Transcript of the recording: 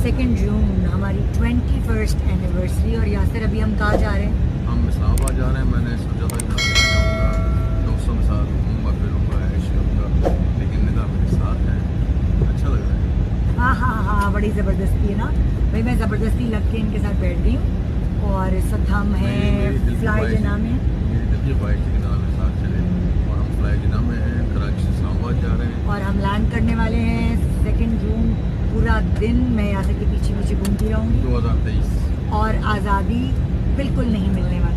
2 जून हमारी 21st anniversary. और यासिर अभी हम कहाँ जा रहे हैं? हम इस्लामाबाद जा रहे हैं। मैंने सोचा था यहाँ से जाऊँगा, दोस्तों के साथ घूमूंगा फिरूँगा, ऐश करूँगा, लेकिन निदा मेरे साथ है, अच्छा लग रहा है। हाँ हाँ हाँ, बड़ी ज़बरदस्ती है ना भाई। मैं ज़बरदस्ती लग के इनके साथ बैठ गई हूँ। और इस वक्त हम हैं फ्लाई जिना में। मेरी दिल की ख्वाहिश थी कि निदा मेरे साथ चले, और हम फ्लाई जिना में हैं, कराची से इस्लामाबाद जा रहे हैं। और हम लैंड करने वाले हैं 2 जून। पूरा दिन मैं यासिर के पीछे पीछे घूमती रहूँगी 2023। और आज़ादी बिल्कुल नहीं मिलने वाली।